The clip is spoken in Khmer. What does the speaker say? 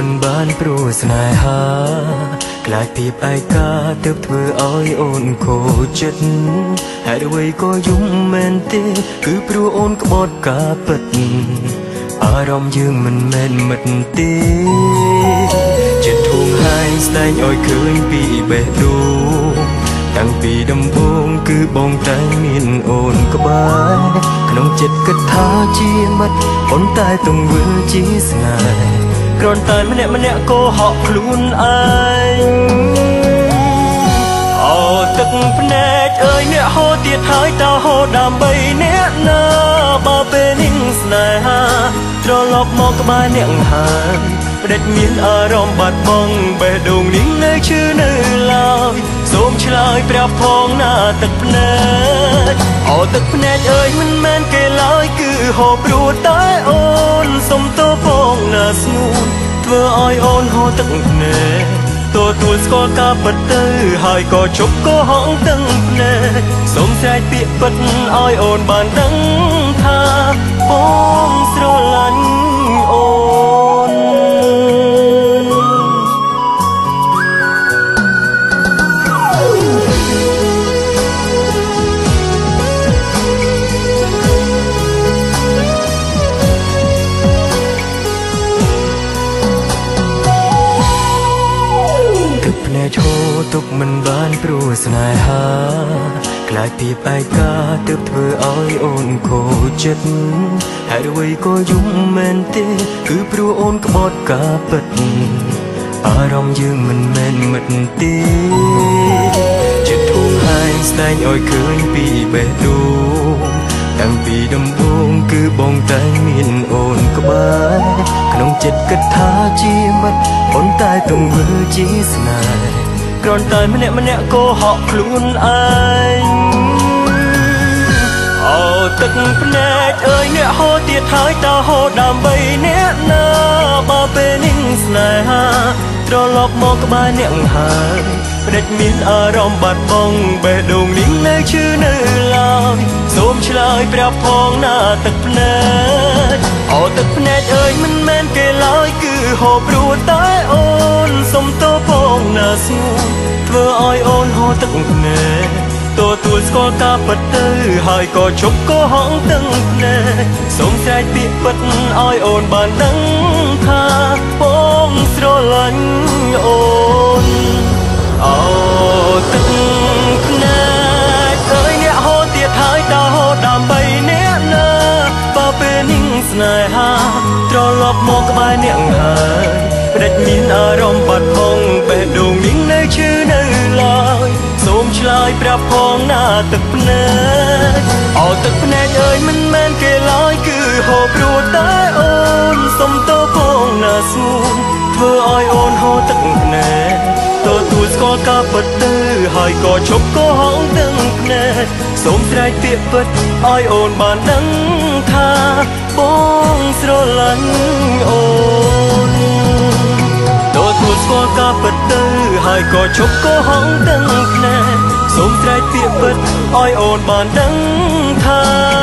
មិនបានព្រោះស្នេហាក្លាយពីឯកាទើបធ្វើឲ្យអូនខូចចិត្តហេតុអ្វីក៏យំមែនទេគឺព្រោះអូនក្បត់ការពិតអារម្មណ៍យើងមិនមែនមិត្តទេចិត្តធូងហើយស្ដែងឲ្យឃើញពីបេះដូងតាំងពីដំបូងគឺបងតែមានអូនក្បែរក្នុងចិត្តគិតថាជាមិត្តប៉ុន្តែទង្វើជាស្នេហ៍គ្រាន់តែម្នាក់ក៏ហក់ខ្លួនឯងអូទឹកភ្នែកអើយអ្នកហូរទៀតហើយតើហូរដើម្បីអ្នកណាបើពេលនេះស្នេហាត្រឡប់មកក្បែរអ្នកហើយផ្ដេចមានអារម្មណ៍បាត់បង់បេះដូងនេះនៅឈឺនៅឡើយសូមឆ្លើយប្រាប់ផងណាទឹកភ្នែកអូទឹកភ្នែកអើយមិនមែនគេឡើយគឺហូរព្រោះតែអូនសុំទោសផងណាស្ងួនធ្វើឲ្យអូនហូរទឹកភ្នែកទទួលស្គាល់ការពិតទៅហើយក៏ជប់ក៏ហងទាំងភ្នែកសូមស្រែកពាក្យពិតឲ្យអូនបានដឹងថាបងស្រឡាញ់អូនឈោទុកមិនបានព្រោះស្នេហាក្លាយពីឯកាទើបធ្វើឲ្យអូនខូចចិត្តហេតុអ្វីក៏យំមែនទេគឺព្រោះអូនក្បត់ការពិតអារម្មណ៍យើងមិនមែនមិត្តទេចិត្តធូរហើយស្ដែងឲ្យឃើញពីបេះដូងតាំងពីដំបូងគឺបងតែមានអូនក្បែរក្នុងចិត្តគិតថាជាមិត្តប៉ុន្តែទង្វើជាស្នេហ៍គ្រាន់តែម្នាក់ក៏ហក់ខ្លួនឯងអូទឹកភ្នែកអើយអ្នកហូរទៀតហើយតើហូរដើម្បីអ្នកណាបើពេលនេះស្នេហាត្រឡប់មកក្បែរអ្នកហើយផ្ដេចមានអារម្មណ៍បាត់បង់បេះដូងនេះនៅឈឺនៅឡើយសូមឆ្លើយប្រាប់ផងណាទឹកភ្នែកអូទឹកភ្នែកអើយមិនមែនគេឡើយគឺហូរព្រោះតែអូនសុំទោសផងណាស្ងួនធ្វើឲ្យអូនហូរទឹកភ្នែកទទួលស្គាល់ការពិតទៅហើយក៏ជប់ក៏ហងទាំងភ្នែកសូមស្រែកពាក្យពិតឲ្យអូនបានដឹងថាបងស្រឡាញ់អូនអូទឹកភ្នែកអើយអ្នកហូរទៀតហើយតើហូរដើម្បីអ្នកណាបើពេលនេះស្នេហាត្រឡប់មកក្បែរអ្នកហើយផ្ដេចមានអារម្មណ៍បាត់បង់បេះដូងនេះនៅឈឺនៅឡើយសូមឆ្លើយប្រាប់ផងណាទឹកភ្នែកអូទឹកភ្នែកអើយមិនមែនគេឡើយគឺហូរព្រោះតែអូនសុំទោសផងណាស្ងួនធ្វើឲ្យអូនហូរទឹកភ្នែកទទួលស្គាល់ការពិតទៅហើយក៏ជប់ក៏ហងទាំងភ្នែកសូមស្រែកពាក្យពិតឲ្យអូនបានដឹងថាបងស្រឡាញ់អូនទទួលស្គាល់ការពិតទៅហើយក៏ជប់ក៏ហងទាំងភ្នែកសូមស្រែកពាក្យពិតឲ្យអូនបានដឹងថា